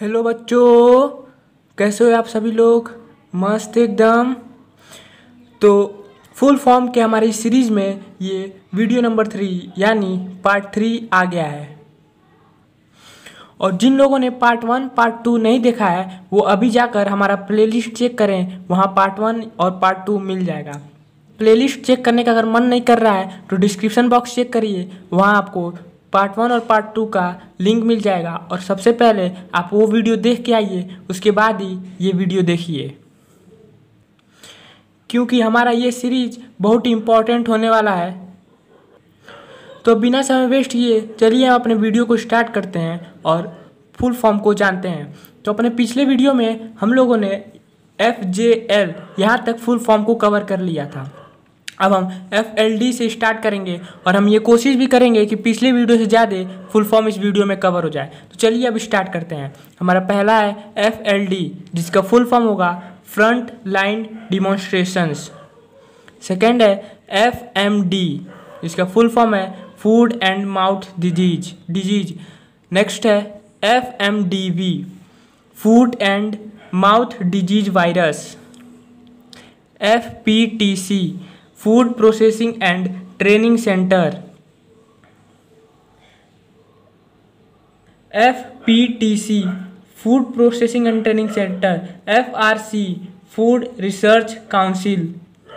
Hello बच्चों, कैसे हो आप सभी लोग। मस्त एकदम। तो फुल फॉर्म के हमारी सीरीज में ये वीडियो नंबर 3 यानी पार्ट 3 आ गया है। और जिन लोगों ने पार्ट 1 पार्ट 2 नहीं देखा है वो अभी जाकर हमारा प्लेलिस्ट चेक करें, वहाँ पार्ट 1 और पार्ट 2 मिल जाएगा। प्लेलिस्ट चेक करने का अगर मन नहीं कर रहा है तो डिस्क्रिप्शन बॉक्स चेक करिए, वहाँ आपको पार्ट 1 और पार्ट 2 का लिंक मिल जाएगा। और सबसे पहले आप वो वीडियो देख के आइए, उसके बाद ही ये वीडियो देखिए, क्योंकि हमारा ये सीरीज बहुत ही इम्पोर्टेंट होने वाला है। तो बिना समय वेस्ट किए चलिए हम अपने वीडियो को स्टार्ट करते हैं और फुल फॉर्म को जानते हैं। तो अपने पिछले वीडियो में हम लोगों ने FJL यहाँ तक फुल फॉर्म को कवर कर लिया था। अब हम FLD से स्टार्ट करेंगे और हम ये कोशिश भी करेंगे कि पिछले वीडियो से ज़्यादा फुल फॉर्म इस वीडियो में कवर हो जाए। तो चलिए अब स्टार्ट करते हैं। हमारा पहला है FLD, जिसका फुल फॉर्म होगा फ्रंट लाइन डिमॉन्स्ट्रेशंस। सेकेंड है FMD, इसका फुल फॉर्म है food and mouth disease. Next है FMDV, food and mouth disease virus. FPTC, food processing and training centre. FPTC, food processing and training centre. FRC, food research council.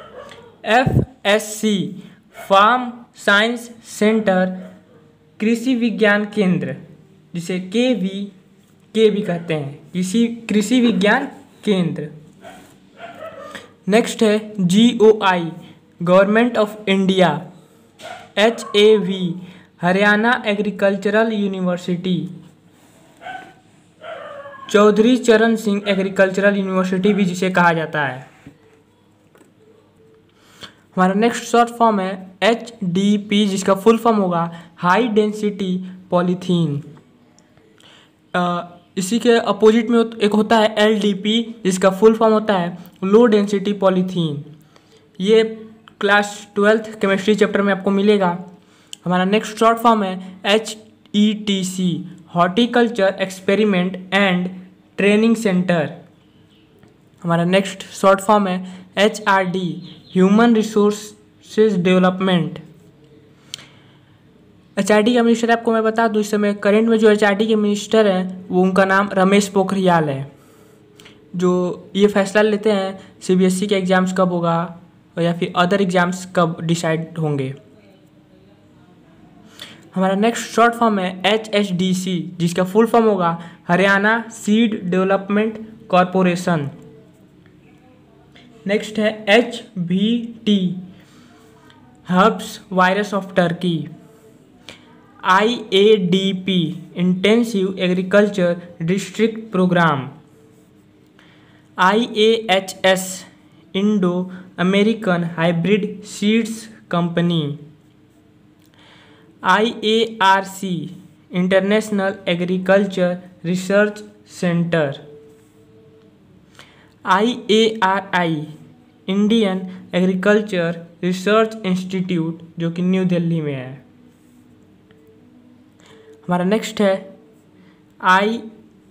FSC, farm science centre, कृषि विज्ञान केंद्र, जिसे के भी कहते हैं, कृषि विज्ञान केंद्र। नेक्स्ट है GOI, government of India. HAV, Haryana agricultural university. Chaudhary Charan Singh agricultural university भी जिसे कहा जाता है। हमारा नेक्स्ट शॉर्ट फॉर्म है HDP, जिसका फुल फॉर्म होगा हाई डेंसिटी पॉलीथीन। इसी के अपोजिट में एक होता है LDP, जिसका फुल फॉर्म होता है लो डेंसिटी पॉलीथीन। ये क्लास 12th केमिस्ट्री चैप्टर में आपको मिलेगा। हमारा नेक्स्ट शॉर्ट फॉर्म है HETC, horticulture experiment and training centre. हमारा नेक्स्ट शॉर्ट फॉर्म है HRD, human resources development. HRD का मिनिस्टर आपको मैं बता दूं, इस समय करेंट में जो HRD के मिनिस्टर हैं वो उनका नाम रमेश पोखरियाल है, जो ये फैसला लेते हैं CBSE के एग्ज़ाम्स कब होगा या फिर अदर एग्ज़ाम्स कब डिसाइड होंगे। हमारा नेक्स्ट शॉर्ट फॉर्म है HSDC, जिसका फुल फॉर्म होगा Haryana seed development corporation. Next है HVT, herbs virus of turkey. IADP, intensive agriculture district programme. IAHS, Indo American hybrid seeds company. IARC, international agriculture research centre. IARI, Indian agriculture research institute, जो कि new Delhi में है। हमारा next है IAS,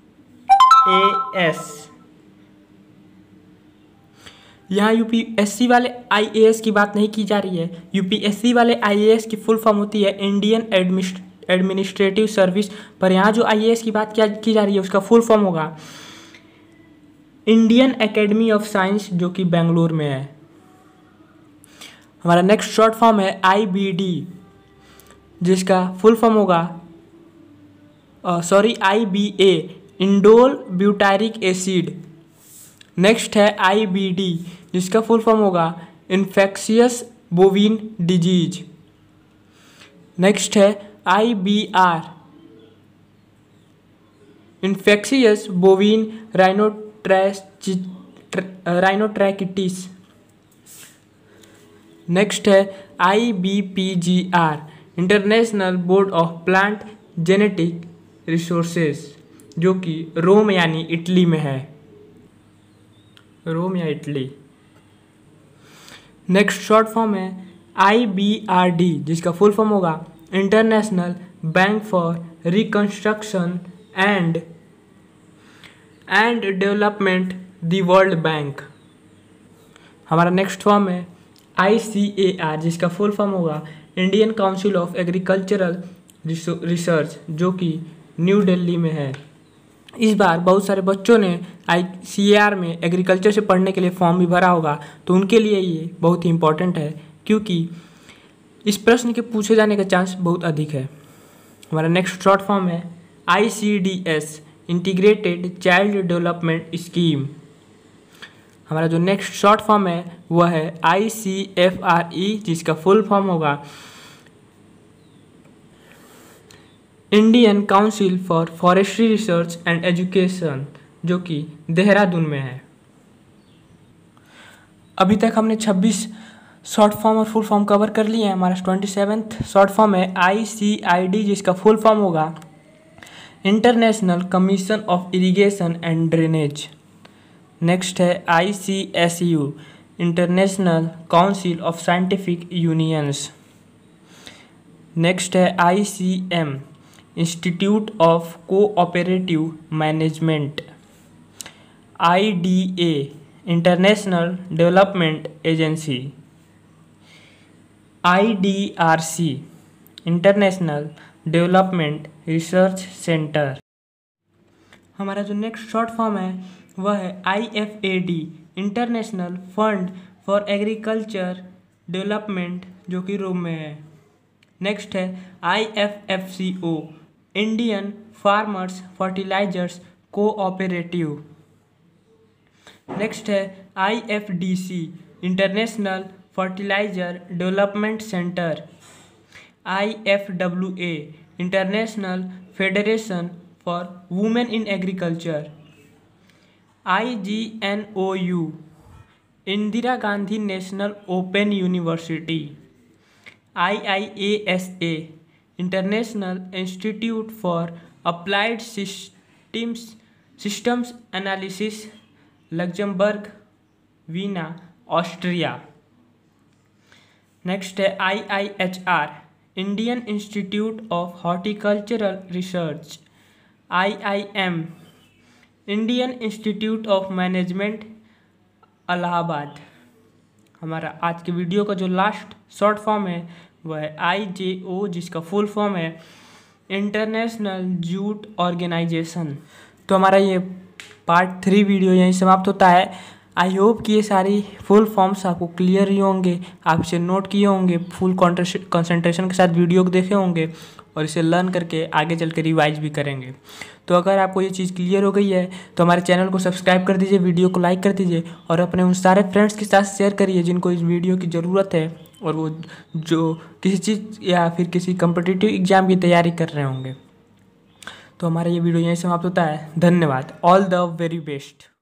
यहाँ UPSC वाले IAS की बात नहीं की जा रही है। UPSC वाले IAS की फुल फॉर्म होती है इंडियन एडमिनिस्ट्रेटिव सर्विस, पर यहाँ जो IAS की बात की जा रही है उसका फुल फॉर्म होगा इंडियन एकेडमी ऑफ साइंस, जो कि बेंगलुरु में है। हमारा नेक्स्ट शॉर्ट फॉर्म है IBD, जिसका फुल फॉर्म होगा IBA, indole butyric acid. Next है IBD, जिसका फुल फॉर्म होगा इन्फेक्शियस बोविन डिजीज। नेक्स्ट है IBR, infectious bovine rhinotracheitis. Next है IBPGR, international board of plant genetic resources, जो कि रोम यानी इटली में है, रोम या इटली। नेक्स्ट शॉर्ट फॉर्म है IBRD, जिसका फुल फॉर्म होगा international bank for reconstruction and and development the world bank. हमारा नेक्स्ट फॉर्म है ICAR, जिसका फुल फॉर्म होगा Indian council of agricultural research, जो कि न्यू दिल्ली में है। इस बार बहुत सारे बच्चों ने ICAR में एग्रीकल्चर से पढ़ने के लिए फॉर्म भी भरा होगा, तो उनके लिए ये बहुत ही इम्पोर्टेंट है, क्योंकि इस प्रश्न के पूछे जाने का चांस बहुत अधिक है। हमारा नेक्स्ट शॉर्ट फॉर्म है ICDS, integrated child development scheme. हमारा जो नेक्स्ट शॉर्ट फॉर्म है वह है ICFRE, जिसका फुल फॉर्म होगा Indian council for forestry research and education, जो कि देहरादून में है। अभी तक हमने 26 शॉर्ट फॉर्म और फुल फॉर्म कवर कर लिए हैं। हमारा 27th शॉर्ट फॉर्म है ICID, जिसका फुल फॉर्म होगा international commission of irrigation and drainage. Next है ICSU, international council of scientific unions. Next है ICM, institute of cooperative management. IDA, international development agency. IDRC, international development research centre. हमारा जो next short form है वह है IFAD, international fund for agriculture development, जो कि Rome में है। नेक्स्ट है IFFCO, Indian farmers fertilisers cooperative. Next है IFDC, international fertiliser development centre. IFWA, international federation for women in agriculture. IGNOU, Indira Gandhi national open university. IIASA, international institute for applied systems analysis, Luxembourg, Vienna, Austria. Next है IIHR, Indian institute of horticultural research. IIM, Indian institute of management, Allahabad. हमारा आज के video का जो last short form है वह है IJO, जिसका फुल फॉर्म है इंटरनेशनल जूट ऑर्गेनाइजेशन। तो हमारा ये पार्ट 3 वीडियो यहीं समाप्त होता है। आई होप कि ये सारी फुल फॉर्म्स आपको क्लियर ही होंगे, आप इसे नोट किए होंगे, फुल कंसंट्रेशन के साथ वीडियो को देखे होंगे और इसे लर्न करके आगे चल के रिवाइज भी करेंगे। तो अगर आपको ये चीज़ क्लियर हो गई है तो हमारे चैनल को सब्सक्राइब कर दीजिए, वीडियो को लाइक कर दीजिए और अपने उन सारे फ्रेंड्स के साथ शेयर करिए जिनको इस वीडियो की ज़रूरत है और वो जो किसी चीज़ या फिर किसी कम्पिटिटिव एग्जाम की तैयारी कर रहे होंगे। तो हमारा ये वीडियो यहीं समाप्त होता है। धन्यवाद। All the very best.